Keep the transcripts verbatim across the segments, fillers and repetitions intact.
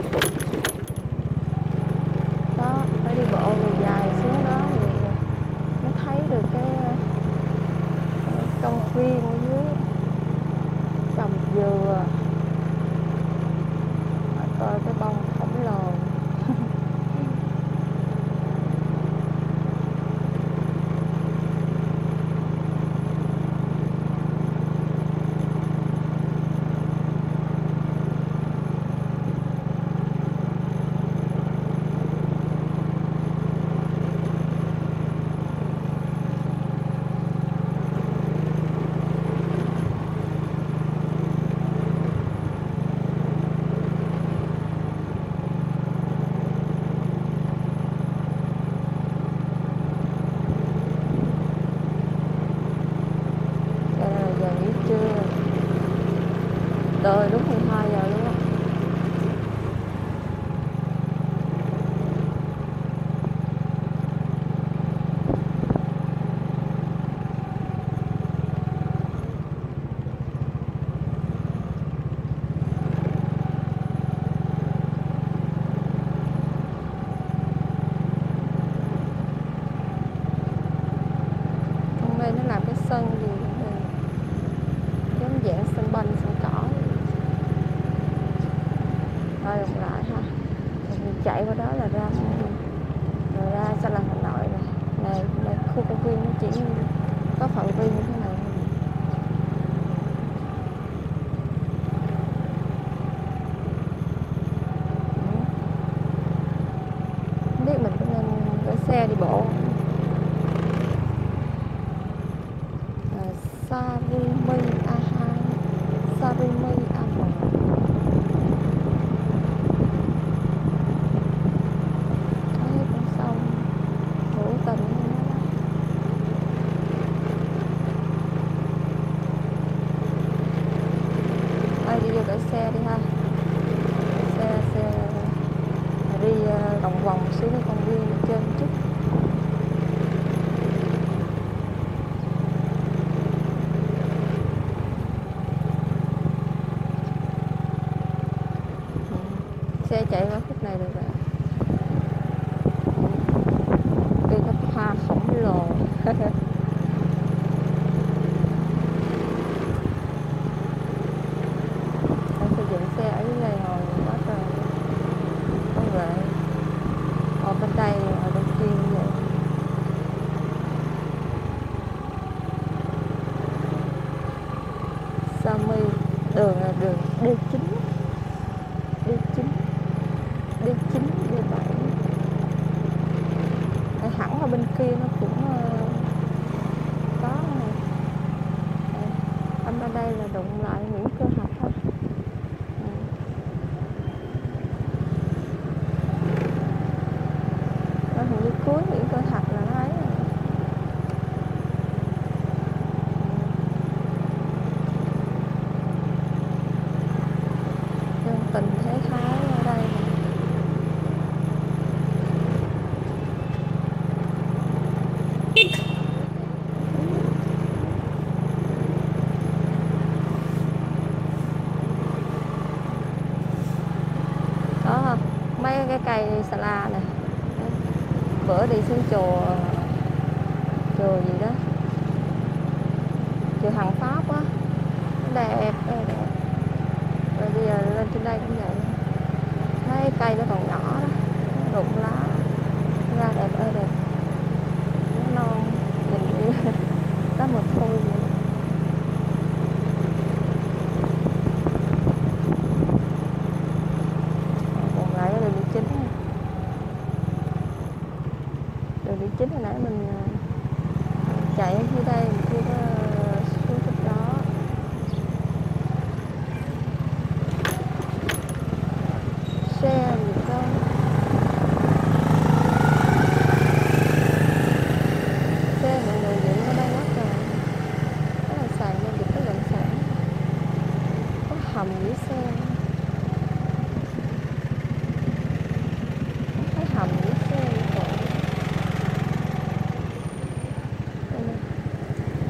Đó, phải đi bộ về dài xuống đó thì mới thấy được cái công viên ở dưới trồng dừa, coi cái bông khổng lồ. Rồi đúng mười hai giờ luôn á. Hôm nay nó làm cái sân gì giống dạng sân banh, sân cỏ. Thôi đụng lại ha, mình chạy qua đó là ra rồi ra Sa La Hà Nội rồi. Này, này khu công viên nó chỉ có phạm vi như thế này. Không biết mình có nên gửi xe đi bộ. à, Sarimi a hai, Sarimi a một. Gửi xe đi ha, xe xe đi lòng vòng xuống cái công viên trên chút. Xe chạy qua khúc này được rồi. Cây tháp hoa khổng lồ. Dựng xe ở dưới đây ngồi quá trời công nghệ. Ở bên đây, ở bên kia như vậy. Sami, đường là đường D chín, D chín, D chín, D bảy. Ở hẳn ở bên kia nó cũng có này. Ở bên đây là đụng lại Nguyễn Cơ Học thôi. Hình như cuối Nguyễn Cơ Thạch là nó ấy rồi. Dân tình thế thái ở đây. Đó, mấy cái cây xà la này. Bữa đi xuống chùa chùa gì đó, chùa Hằng Pháp á, nó đẹp, đẹp. Rồi bây giờ lên trên đây cũng vậy, thấy cây nó còn nhỏ đó, nó rụng lá ra đẹp ơi đẹp, nó non nhìn như có một thu vậy. Còn lại là đường chính. Đường chính hồi nãy mình chạy ở dưới đây, mình chưa có xuống khúc đó. Xe gì con. Xe mọi người dựng ở đây quá trời. Đó là sàn giao dịch bất động sản. Có hầm dưới xe. Thấy hầm dưới xe vậy trời.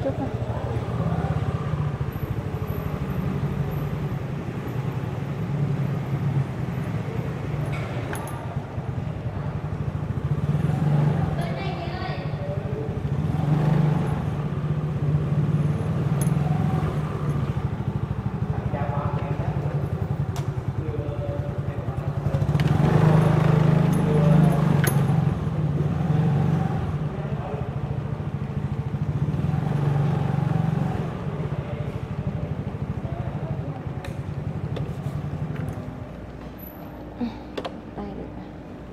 chút đó. Đây được rồi.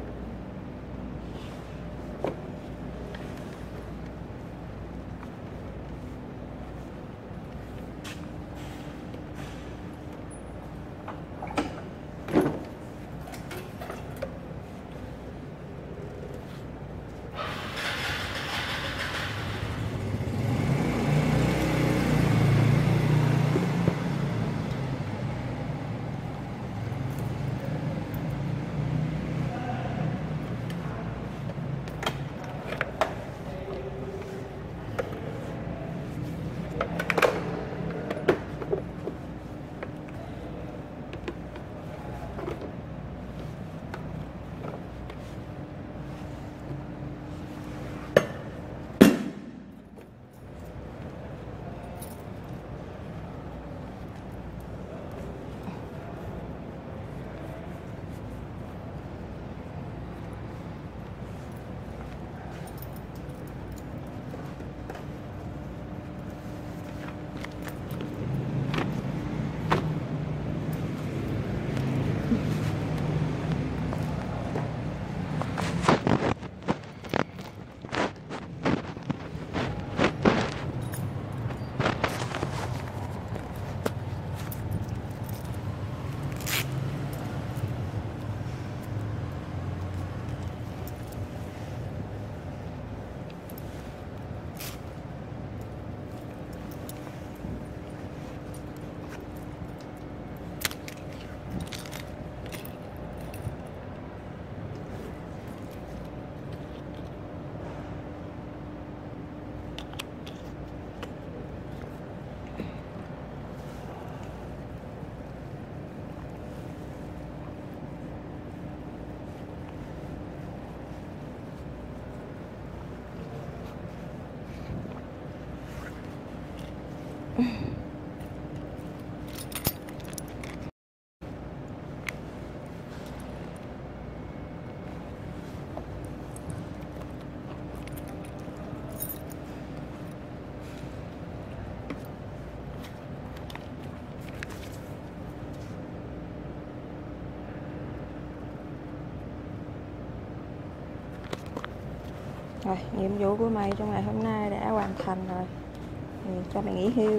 Rồi, nhiệm vụ của mày trong ngày hôm nay đã hoàn thành rồi. Thì cho mày nghỉ hưu.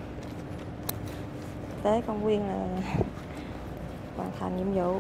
Tới công viên là hoàn thành nhiệm vụ.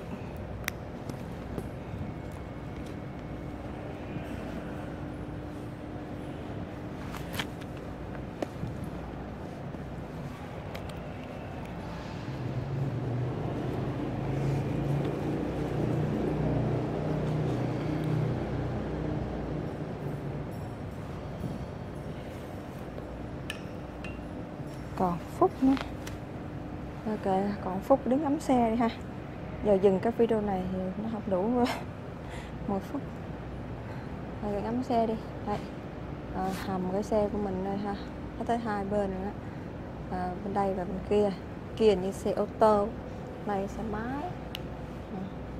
Còn Phúc nữa. Ok, còn Phúc đứng ấm xe đi ha. Giờ dừng cái video này thì nó không đủ một phút. Rồi dừng ấm xe đi. Đây. À, hầm cái xe của mình đây ha. Có tới hai bên rồi đó. À, bên đây và bên kia. Kia như xe ô tô. Đây xe máy. À.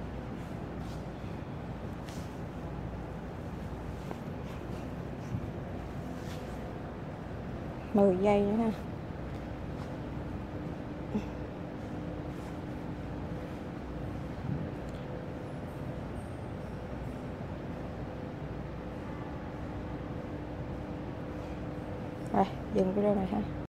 mười giây nữa ha. Rồi, dừng video này ha.